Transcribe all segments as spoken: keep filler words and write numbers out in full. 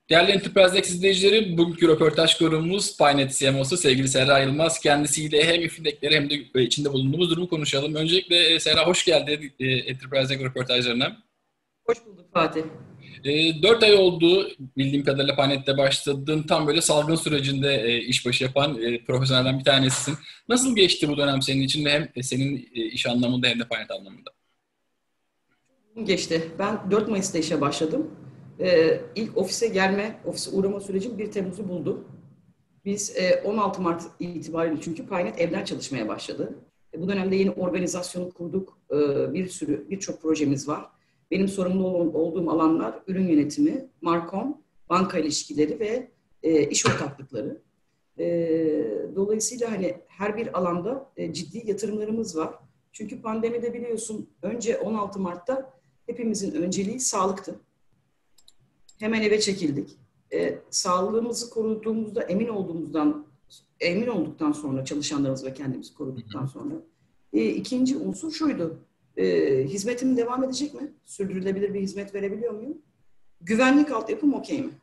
Değerli Enterprise'deki izleyicileri, bugünkü röportaj konuğumuz Paynet C M O'su sevgili Serra Yılmaz. Kendisiyle hem fintechleri hem de içinde bulunduğumuz durumu konuşalım. Öncelikle e, Serra hoş geldin e, Enterprise'deki röportajlarına. Hoş bulduk Fatih. E, dört ay oldu bildiğim kadarıyla Paynet'te başladın. Tam böyle salgın sürecinde e, işbaşı yapan e, profesyonelden bir tanesisin. Nasıl geçti bu dönem senin için hem senin e, iş anlamında hem de Paynet anlamında? Geçti. Ben dört Mayıs'ta işe başladım. Ee, ilk ofise gelme, ofise uğrama sürecim bir Temmuz'u buldu. Biz e, on altı Mart itibariyle çünkü Paynet evden çalışmaya başladı. E, bu dönemde yeni organizasyonu kurduk. E, bir sürü, birçok projemiz var. Benim sorumlu ol, olduğum alanlar ürün yönetimi, Markom, banka ilişkileri ve e, iş ortaklıkları. E, dolayısıyla hani her bir alanda e, ciddi yatırımlarımız var. Çünkü pandemide biliyorsun önce on altı Mart'ta hepimizin önceliği sağlıktı. Hemen eve çekildik. E, sağlığımızı koruduğumuzda emin olduğumuzdan, emin olduktan sonra çalışanlarımız ve kendimizi koruduktan sonra e, ikinci unsur şuydu. E, hizmetim devam edecek mi? Sürdürülebilir bir hizmet verebiliyor muyum? Güvenlik altyapım okey mi?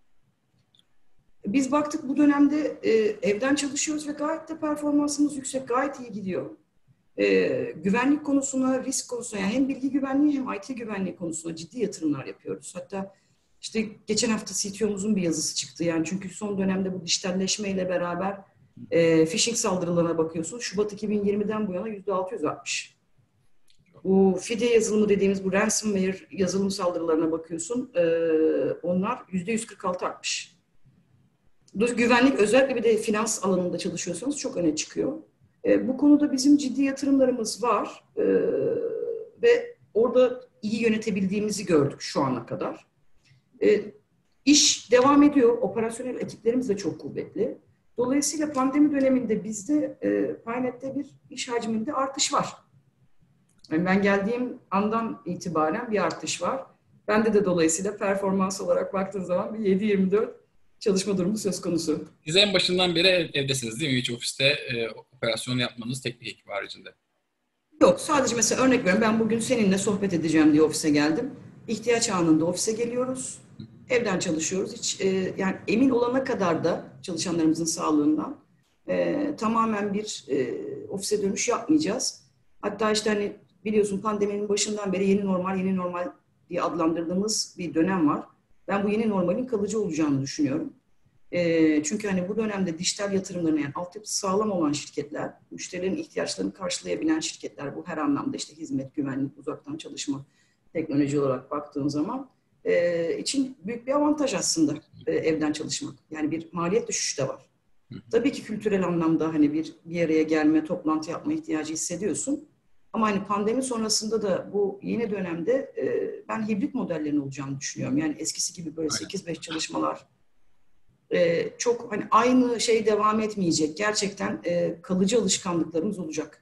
Biz baktık bu dönemde e, evden çalışıyoruz ve gayet de performansımız yüksek, gayet iyi gidiyor. Ee, güvenlik konusuna, risk konusuna, yani hem bilgi güvenliği hem I T güvenliği konusuna ciddi yatırımlar yapıyoruz. Hatta işte geçen hafta C T O'muzun bir yazısı çıktı. Yani çünkü son dönemde bu dijitalleşmeyle beraber e, phishing saldırılarına bakıyorsun. Şubat iki bin yirmiden bu yana yüzde altı yüz artmış. Bu fide yazılımı dediğimiz bu ransomware yazılım saldırılarına bakıyorsun. E, onlar yüzde yüz kırk altı artmış. Güvenlik özellikle bir de finans alanında çalışıyorsanız çok öne çıkıyor. E, bu konuda bizim ciddi yatırımlarımız var e, ve orada iyi yönetebildiğimizi gördük şu ana kadar. E, iş devam ediyor, operasyonel ekiplerimiz de çok kuvvetli. Dolayısıyla pandemi döneminde bizde e, Paynet'te bir iş hacminde artış var. Yani ben geldiğim andan itibaren bir artış var. Bende de dolayısıyla performans olarak baktığın zaman bir yedi yirmi dört çalışma durumu söz konusu. Siz en başından beri ev, evdesiniz değil mi? Hiç ofiste e, operasyon yapmanız teknik ekip haricinde. Yok, sadece mesela örnek veriyorum, ben bugün seninle sohbet edeceğim diye ofise geldim. İhtiyaç anında ofise geliyoruz. Evden çalışıyoruz. Hiç e, yani emin olana kadar da çalışanlarımızın sağlığından e, tamamen bir e, ofise dönüş yapmayacağız. Hatta işte hani biliyorsun pandeminin başından beri yeni normal, yeni normal diye adlandırdığımız bir dönem var. Ben bu yeni normalin kalıcı olacağını düşünüyorum. E, çünkü hani bu dönemde dijital yatırımlarına, yani altyapısı sağlam olan şirketler, müşterilerin ihtiyaçlarını karşılayabilen şirketler, bu her anlamda işte hizmet, güvenlik, uzaktan çalışma, teknoloji olarak baktığım zaman e, için büyük bir avantaj aslında e, evden çalışmak. Yani bir maliyet düşüşü de var. Tabii ki kültürel anlamda hani bir bir araya gelme, toplantı yapma ihtiyacı hissediyorsun. Ama hani pandemi sonrasında da bu yeni dönemde e, ben hibrit modellerin olacağını düşünüyorum. Yani eskisi gibi böyle sekiz beş çalışmalar e, çok hani aynı şey devam etmeyecek. Gerçekten e, kalıcı alışkanlıklarımız olacak.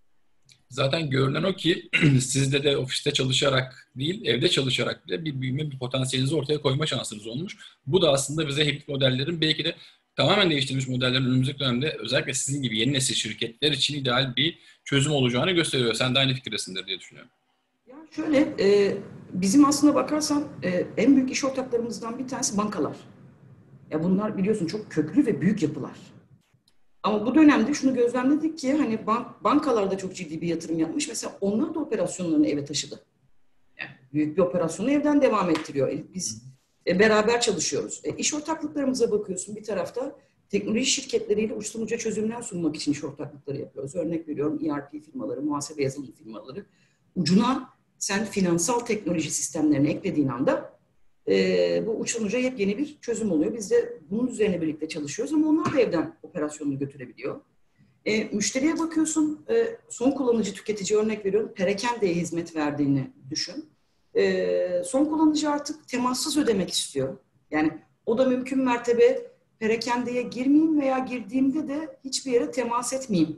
Zaten görünen o ki sizde de ofiste çalışarak değil, evde çalışarak bile bir büyüme, bir potansiyelinizi ortaya koyma şansınız olmuş. Bu da aslında bize hibrit modellerin belki de tamamen değiştirilmiş modellerin önümüzdeki dönemde özellikle sizin gibi yeni nesil şirketler için ideal bir çözüm olacağını gösteriyor. Sen de aynı fikirdesindir diye düşünüyorum. Ya şöyle, e, bizim aslında bakarsan e, en büyük iş ortaklarımızdan bir tanesi bankalar. Ya bunlar biliyorsun çok köklü ve büyük yapılar. Ama bu dönemde şunu gözlemledik ki hani bank, bankalar da çok ciddi bir yatırım yapmış. Mesela onlar da operasyonlarını eve taşıdı. Yani büyük bir operasyonu evden devam ettiriyor. E, Biz e, beraber çalışıyoruz. E, iş ortaklıklarımıza bakıyorsun, bir tarafta teknoloji şirketleriyle uçtan uca çözümler sunmak için iş ortaklıkları yapıyoruz. Örnek veriyorum, E R P firmaları, muhasebe yazılım firmaları. Ucuna sen finansal teknoloji sistemlerini eklediğin anda e, bu uçtan uca yepyeni bir çözüm oluyor. Biz de bunun üzerine birlikte çalışıyoruz ama onlar da evden operasyonunu götürebiliyor. E, müşteriye bakıyorsun, e, son kullanıcı tüketici, örnek veriyorum, perakendeye hizmet verdiğini düşün. E, son kullanıcı artık temassız ödemek istiyor. Yani o da mümkün mertebe perakendeye girmeyeyim veya girdiğimde de hiçbir yere temas etmeyeyim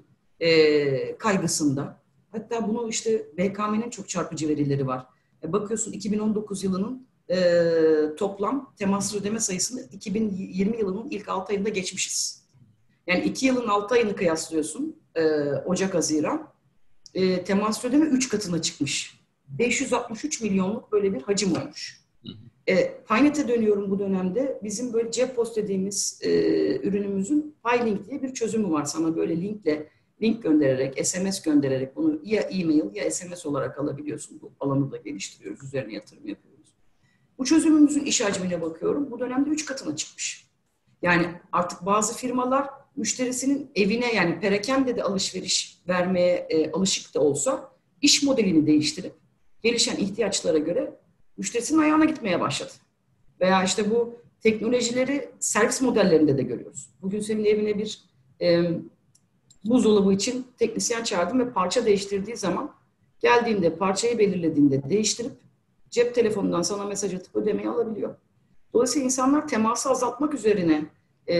e, kaygısında. Hatta bunu işte B K M'nin çok çarpıcı verileri var. E, bakıyorsun iki bin on dokuz yılının e, toplam temassız ödeme sayısını iki bin yirmi yılının ilk altı ayında geçmişiz. Yani iki yılın altı ayını kıyaslıyorsun, e, Ocak-Haziran. E, temas ödeme üç katına çıkmış. beş yüz altmış üç milyonluk böyle bir hacim olmuş. E, Paynet'e dönüyorum bu dönemde. Bizim böyle Cepos dediğimiz e, ürünümüzün PayLink diye bir çözümü var. Sana böyle linkle link göndererek, S M S göndererek bunu ya e-mail ya S M S olarak alabiliyorsun. Bu alanı da geliştiriyoruz, üzerine yatırım yapıyoruz. Bu çözümümüzün iş hacmine bakıyorum. Bu dönemde üç katına çıkmış. Yani artık bazı firmalar müşterisinin evine, yani perakende de alışveriş vermeye e, alışık da olsa iş modelini değiştirip gelişen ihtiyaçlara göre müşterisinin ayağına gitmeye başladı. Veya işte bu teknolojileri servis modellerinde de görüyoruz. Bugün senin evine bir e, buzdolabı için teknisyen çağırdım ve parça değiştirdiği zaman geldiğinde parçayı belirlediğinde değiştirip cep telefonundan sana mesaj atıp ödemeyi alabiliyor. Dolayısıyla insanlar teması azaltmak üzerine e,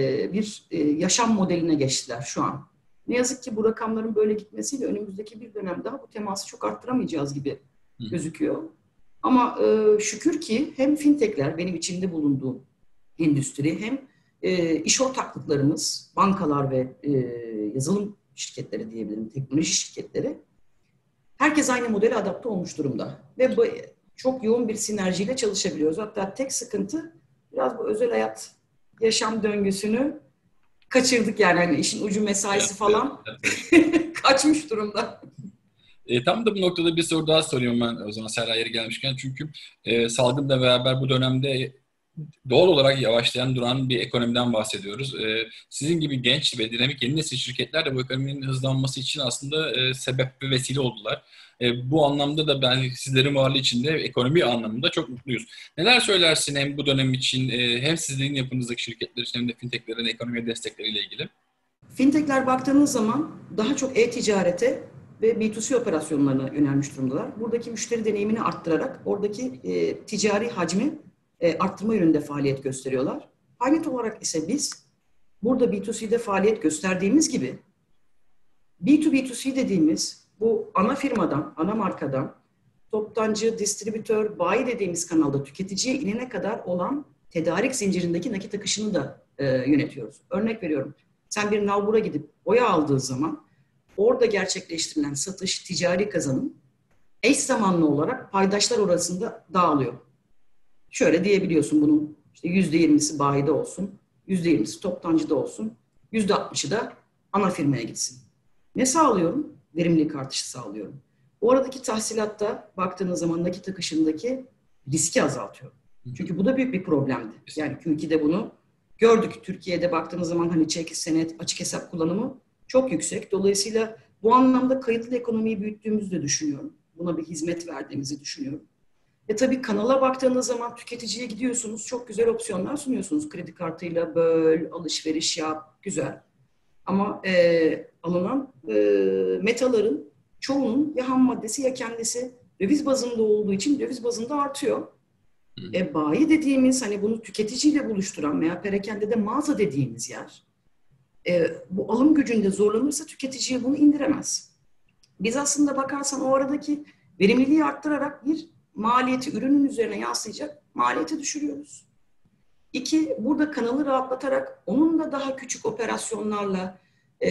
bir e, yaşam modeline geçtiler şu an. Ne yazık ki bu rakamların böyle gitmesiyle önümüzdeki bir dönem daha bu teması çok arttıramayacağız gibi gözüküyor. Ama e, şükür ki hem fintechler, benim içinde bulunduğum endüstri, hem e, iş ortaklıklarımız, bankalar ve e, yazılım şirketleri diyebilirim, teknoloji şirketleri, herkes aynı modele adapte olmuş durumda. Ve bu, çok yoğun bir sinerjiyle çalışabiliyoruz. Hatta tek sıkıntı biraz bu özel hayat yaşam döngüsünü kaçırdık, yani hani işin ucu mesaisi Evet, falan evet, evet. kaçmış durumda. E, tam da bu noktada bir soru daha soruyorum ben o zaman Serra yeri gelmişken. Çünkü e, salgınla beraber bu dönemde doğal olarak yavaşlayan, duran bir ekonomiden bahsediyoruz. E, sizin gibi genç ve dinamik yeni nesil şirketler de bu ekonominin hızlanması için aslında e, sebep ve vesile oldular. E, bu anlamda da ben sizlerin varlığı için de ekonomi anlamında çok mutluyuz. Neler söylersin hem bu dönem için e, hem sizlerin yapınızdaki şirketler için hem de fintechlerin ekonomiye destekleriyle ilgili? Fintechler baktığınız zaman daha çok e-ticarete ve B iki C operasyonlarına yönelmiş durumdalar. Buradaki müşteri deneyimini arttırarak oradaki e, ticari hacmi e, arttırma yönünde faaliyet gösteriyorlar. Paynet olarak ise biz burada B iki C'de faaliyet gösterdiğimiz gibi B iki B iki C dediğimiz bu ana firmadan, ana markadan toptancı, distribütör, bayi dediğimiz kanalda tüketiciye inene kadar olan tedarik zincirindeki nakit akışını da e, yönetiyoruz. Örnek veriyorum. Sen bir nalbura gidip boya aldığı zaman orada gerçekleştirilen satış, ticari kazanım eş zamanlı olarak paydaşlar arasında dağılıyor. Şöyle diyebiliyorsun, bunun işte yüzde yirmisi bayide olsun, yüzde yirmisi toptancıda olsun, yüzde altmışı da ana firmaya gitsin. Ne sağlıyorum? Verimlilik artışı sağlıyorum. O aradaki tahsilatta baktığınız zaman nakit akışındaki riski azaltıyor. Çünkü bu da büyük bir problemdi. Yani Q iki'de bunu gördük. Türkiye'de baktığınız zaman hani çek, senet, açık hesap kullanımı çok yüksek. Dolayısıyla bu anlamda kayıtlı ekonomiyi büyüttüğümüzü de düşünüyorum. Buna bir hizmet verdiğimizi düşünüyorum. E tabii kanala baktığınız zaman tüketiciye gidiyorsunuz. Çok güzel opsiyonlar sunuyorsunuz. Kredi kartıyla böl, alışveriş yap, güzel. Ama e, alınan e, metaların çoğunun ya ham maddesi ya kendisi döviz bazında olduğu için döviz bazında artıyor. E, bayi dediğimiz, hani bunu tüketiciyle buluşturan veya perakende de mağaza dediğimiz yer, e, bu alım gücünde zorlanırsa tüketiciye bunu indiremez. Biz aslında bakarsan o aradaki verimliliği arttırarak bir maliyeti ürünün üzerine yansıyacak maliyeti düşürüyoruz. İki, burada kanalı rahatlatarak onun da daha küçük operasyonlarla, e,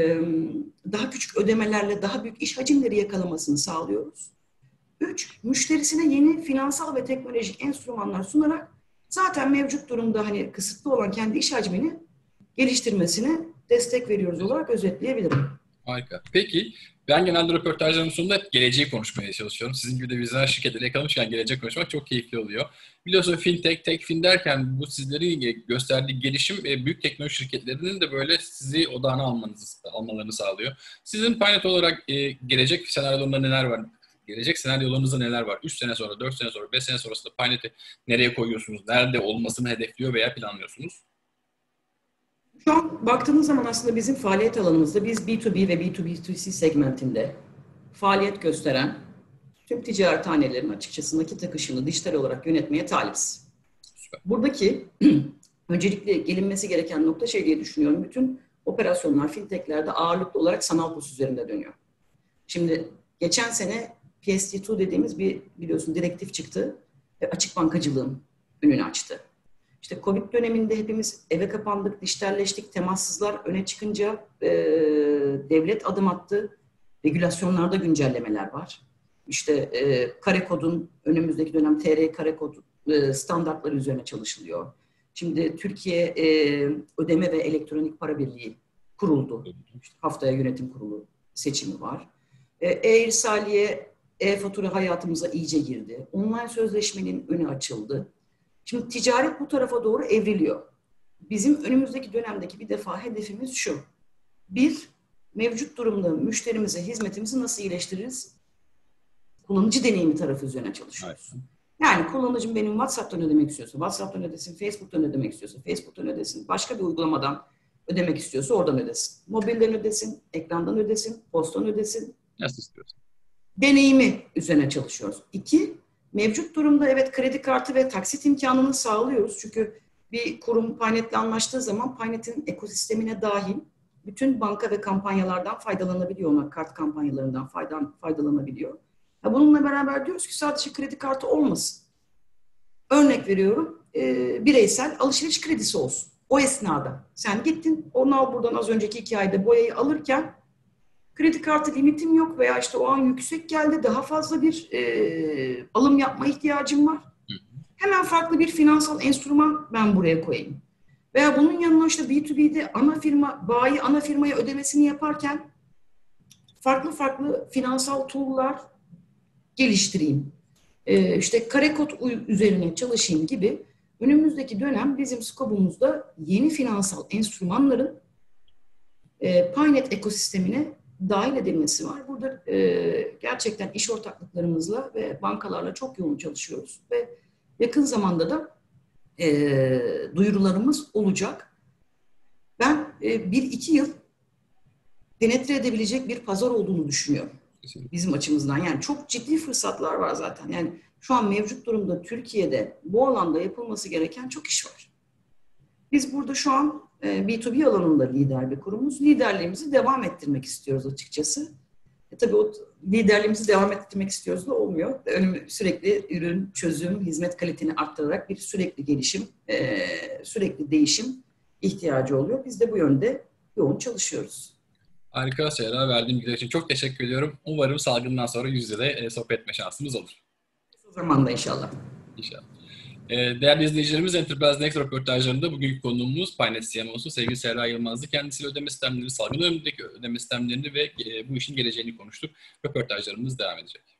daha küçük ödemelerle daha büyük iş hacimleri yakalamasını sağlıyoruz. Üç, müşterisine yeni finansal ve teknolojik enstrümanlar sunarak zaten mevcut durumda hani kısıtlı olan kendi iş hacmini geliştirmesine destek veriyoruz olarak özetleyebilirim. Harika. Peki ben genelde röportajlarımın sonunda hep geleceği konuşmaya çalışıyorum. Sizin gibi de vizyoner şirketleri yakalamışken gelecek konuşmak çok keyifli oluyor. Biliyorsun fintech, techfin derken bu sizlerin gösterdiği gelişim e, büyük teknoloji şirketlerinin de böyle sizi odağına almanızı, almalarını sağlıyor. Sizin Paynet olarak e, gelecek senaryolarında neler var? Gelecek senaryolarınızda neler var? üç sene sonra, dört sene sonra, beş sene sonrasında Paynet'i nereye koyuyorsunuz? Nerede olmasını hedefliyor veya planlıyorsunuz? Şu an baktığımız zaman aslında bizim faaliyet alanımızda biz B iki B ve B iki B iki C segmentinde faaliyet gösteren tüm ticarethanelerin açıkçası nakit akışını dijital olarak yönetmeye talibiz. Süper. Buradaki öncelikle gelinmesi gereken nokta şey diye düşünüyorum. Bütün operasyonlar fintechlerde ağırlıklı olarak sanal pos üzerinde dönüyor. Şimdi geçen sene P S D iki dediğimiz bir biliyorsun direktif çıktı ve açık bankacılığın önünü açtı. İşte Covid döneminde hepimiz eve kapandık, dijitalleştik, temassızlar öne çıkınca e, devlet adım attı. Regülasyonlarda güncellemeler var. İşte e, kare kodun önümüzdeki dönem T R kare kodunun e, standartları üzerine çalışılıyor. Şimdi Türkiye e, Ödeme ve Elektronik Para Birliği kuruldu. İşte haftaya yönetim kurulu seçimi var. E, E-İrsaliye, e-fatura hayatımıza iyice girdi. Online sözleşmenin önü açıldı. Şimdi ticaret bu tarafa doğru evriliyor. Bizim önümüzdeki dönemdeki bir defa hedefimiz şu. Bir, mevcut durumda müşterimize hizmetimizi nasıl iyileştiririz? Kullanıcı deneyimi tarafı üzerine çalışıyoruz. Evet. Yani kullanıcım benim WhatsApp'tan ödemek istiyorsa, WhatsApp'tan ödesin, Facebook'tan ödemek istiyorsa, Facebook'tan ödesin, başka bir uygulamadan ödemek istiyorsa oradan ödesin. Mobilden ödesin, ekrandan ödesin, postan ödesin. Nasıl istiyorsun? Deneyimi üzerine çalışıyoruz. İki, mevcut durumda evet kredi kartı ve taksit imkanını sağlıyoruz. Çünkü bir kurum Paynet'le anlaştığı zaman Paynet'in ekosistemine dahil bütün banka ve kampanyalardan faydalanabiliyor. Ona kart kampanyalarından faydan, faydalanabiliyor. Bununla beraber diyoruz ki sadece kredi kartı olmasın. Örnek veriyorum, e, bireysel alışveriş kredisi olsun. O esnada sen gittin, onu al buradan az önceki iki ayda boyayı alırken kredi kartı limitim yok veya işte o an yüksek geldi, daha fazla bir e, alım yapma ihtiyacım var. Hemen farklı bir finansal enstrüman ben buraya koyayım. Veya bunun yanına işte B iki B'de ana firma, bayi ana firmaya ödemesini yaparken farklı farklı finansal tool'lar geliştireyim. Ee, işte kare kod üzerine çalışayım gibi önümüzdeki dönem bizim skopumuzda yeni finansal enstrümanların e, Paynet ekosistemine dahil edilmesi var. Burada e, gerçekten iş ortaklıklarımızla ve bankalarla çok yoğun çalışıyoruz ve yakın zamanda da e, duyurularımız olacak. Ben e, bir iki yıl penetre edebilecek bir pazar olduğunu düşünüyorum. Bizim açımızdan. Yani çok ciddi fırsatlar var zaten. Yani şu an mevcut durumda Türkiye'de bu alanda yapılması gereken çok iş var. Biz burada şu an e, B iki B alanında lider bir kurumuz. Liderliğimizi devam ettirmek istiyoruz açıkçası. E, tabii o liderliğimizi devam ettirmek istiyoruz da olmuyor. Önüm, sürekli ürün, çözüm, hizmet kalitesini arttırarak bir sürekli gelişim, e, sürekli değişim ihtiyacı oluyor. Biz de bu yönde yoğun çalışıyoruz. Harika şeyler verdiğim bilgiler için çok teşekkür ediyorum. Umarım salgından sonra yüz yüze de sohbet etme şansımız olur. O zaman da inşallah. İnşallah. Değerli izleyicilerimiz, Enterprise Next röportajlarında bugünkü konuğumuz Paynet C M O'su sevgili Serra Yılmaz'dı. Kendisiyle ödeme sistemleri, salgın önündeki ödeme sistemlerini ve bu işin geleceğini konuştuk. Röportajlarımız devam edecek.